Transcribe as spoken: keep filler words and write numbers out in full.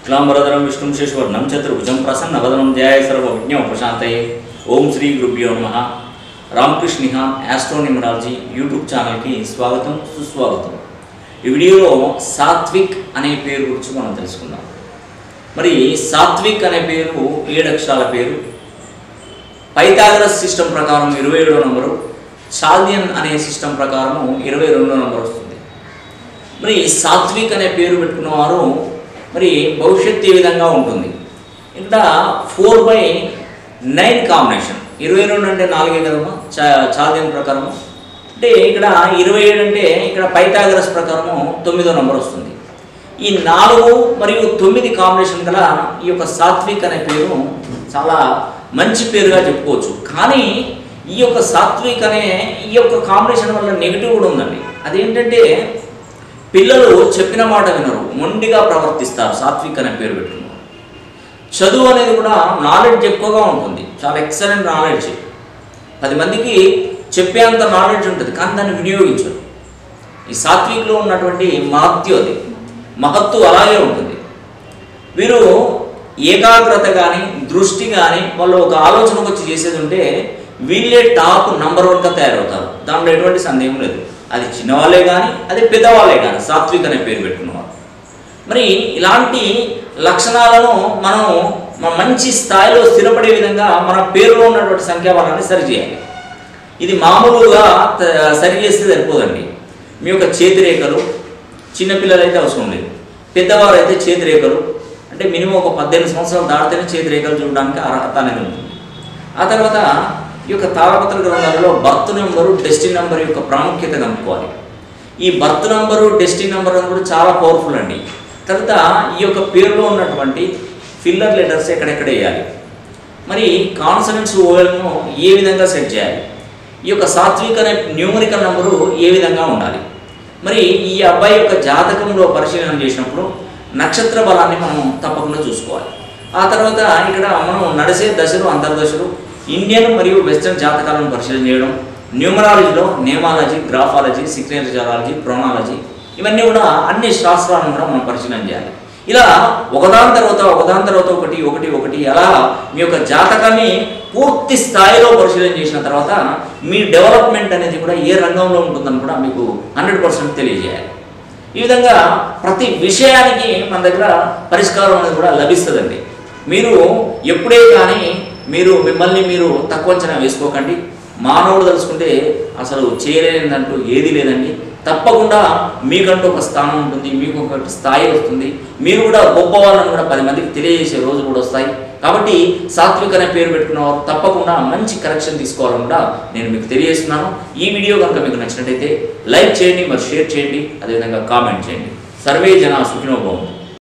शुक्लांबरधरं विष्णुं शशिवर्णं चतुर्भुजं प्रसन्नवदनं ध्यायामि सर्वविघ्नोपशान्तये। ओम श्री गुरुभ्यो नमः। रामकृष्ण निहान एस्ट्रो न्यूमरालजी यूट्यूब चैनल की स्वागतम सुस्वागतम। ఈ వీడియోలో సాత్విక్ అనే పేరు గురించి మనం తెలుసుకుందాం। మరి సాత్విక్ అనే పేరు ఏడు అక్షరాల పేరు। పైథాగరస్ సిస్టమ్ ప్రకారం ఇరవై ఏడవ నంబరు, చాల్దియన్ అనే సిస్టమ్ ప్రకారం ఇరవై రెండవ నంబర్ వస్తుంది। మరి సాత్విక్ అనే పేరు పెట్టుకున్న వారు మరి భవిష్యత్తు ఏ విధంగా ఉంటుంది? ఇక్కడ ఫోర్ బై నైన్ కాంబినేషన్, ఇరవై రెండు అంటే నాలుగే కదమ్మా చాల్దియన్ ప్రకారం, అంటే ఇక్కడ ఇరవై ఏడు అంటే ఇక్కడ పైథాగరస్ ప్రకారము తొమ్మిదో నంబర్ వస్తుంది। ఈ నాలుగు మరియు తొమ్మిది కాంబినేషన్ గల ఈ యొక్క సాత్విక్ అనే పేరు చాలా మంచి పేరుగా చెప్పుకోవచ్చు। కానీ ఈ యొక్క సాత్విక్ అనే ఈ యొక్క కాంబినేషన్ వల్ల నెగిటివ్ కూడా ఉందండి। అదేంటంటే పిల్లలు చెప్పిన మాట వినరు, మొండిగా ప్రవర్తిస్తారు సాత్విక్ అనే పేరు పెట్టుకున్నారు। చదువు అనేది కూడా నాలెడ్జ్ ఎక్కువగా ఉంటుంది, చాలా ఎక్సలెంట్ నాలెడ్జ్, పది మందికి చెప్పేంత నాలెడ్జ్ ఉంటుంది, కానీ దాన్ని వినియోగించరు। ఈ సాత్విక్లో ఉన్నటువంటి మహత్యం, అది మహత్తు అలాగే ఉంటుంది। వీరు ఏకాగ్రత కానీ దృష్టి కానీ వాళ్ళు ఒక ఆలోచనకు వచ్చి చేసేది ఉంటే వీళ్ళే టాప్ నంబర్ వన్గా తయారవుతారు, దాంట్లో ఎటువంటి సందేహం లేదు। అది చిన్నవాళ్ళే కానీ అది పెద్దవాళ్ళే కానీ సాత్విక్ అనే పేరు పెట్టుకున్నవారు। మరి ఇలాంటి లక్షణాలను మనం మంచి స్థాయిలో స్థిరపడే విధంగా మన పేరులో ఉన్నటువంటి సంఖ్యాబలాన్ని సరిచేయాలి। ఇది మామూలుగా సరి చేస్తే సరిపోదండి। మీ యొక్క చేతిరేఖలు, చిన్నపిల్లలు అయితే అవసరం లేదు, పెద్దవారు అయితే చేతిరేఖలు అంటే మినిమం ఒక పద్దెనిమిది సంవత్సరాలు దాటితేనే చేతిరేఖలు చూడడానికి అర్హత అనేది ఉంటుంది। ఆ తర్వాత ఈ యొక్క తాళపత్ర గ్రంథాలలో బర్త్ నెంబరు, డెస్టినీ నెంబర్ యొక్క ప్రాముఖ్యత కనుక్కోవాలి। ఈ బర్త్ నెంబరు, డెస్టినీ నెంబర్ అని కూడా చాలా పవర్ఫుల్ అండి। తర్వాత ఈ యొక్క పేరులో ఉన్నటువంటి ఫిల్లర్ లెటర్స్ ఎక్కడెక్కడ వేయాలి, మరి కాన్సనెంట్స్ ఓవెల్ను ఏ విధంగా సెట్ చేయాలి, ఈ యొక్క సాత్విక్ అనే న్యూమరికల్ నెంబరు ఏ విధంగా ఉండాలి, మరి ఈ అబ్బాయి యొక్క జాతకంలో పరిశీలన చేసినప్పుడు నక్షత్ర బలాన్ని మనం తప్పకుండా చూసుకోవాలి। ఆ తర్వాత ఇక్కడ మనం నడిసే దశలు, అంతర్దశలు, ఇండియన్ మరియు వెస్టర్న్ జాతకాలను పరిశీలన చేయడం, న్యూమరాలజీలో నేమాలజీ, గ్రాఫాలజీ, సిగ్నేచరాలజీ, ప్రోనాలజీ, ఇవన్నీ కూడా అన్ని శాస్త్రాలను కూడా మనం పరిశీలన చేయాలి। ఇలా ఒకదాని తర్వాత ఒకదాని తర్వాత ఒకటి ఒకటి ఒకటి అలా మీ యొక్క జాతకాన్ని పూర్తి స్థాయిలో పరిశీలన చేసిన తర్వాత మీ డెవలప్మెంట్ అనేది కూడా ఏ రంగంలో ఉంటుందని కూడా మీకు హండ్రెడ్ పర్సెంట్ తెలియజేయాలి। ఈ విధంగా ప్రతి విషయానికి మన దగ్గర పరిష్కారం అనేది కూడా లభిస్తుందండి। మీరు ఎప్పుడే కానీ మీరు మిమ్మల్ని మీరు తక్కువ అంచనా వేసుకోకండి। మానవుడు తెలుసుకుంటే అసలు చేయలేదంటూ ఏది లేదండి। తప్పకుండా మీకంటూ ఒక స్థానం ఉంటుంది, మీకు ఒక స్థాయి వస్తుంది, మీరు కూడా గొప్ప వాళ్ళని కూడా పది మందికి తెలియజేసే రోజులు కూడా వస్తాయి। కాబట్టి సాత్విక్ అనే పేరు పెట్టుకున్న వారు తప్పకుండా మంచి కరెక్షన్ తీసుకోవాలని కూడా నేను మీకు తెలియజేస్తున్నాను। ఈ వీడియో కనుక మీకు నచ్చినట్టయితే లైక్ చేయండి, మరి షేర్ చేయండి, అదేవిధంగా కామెంట్ చేయండి। సర్వే జన సుఖినో భవంతు।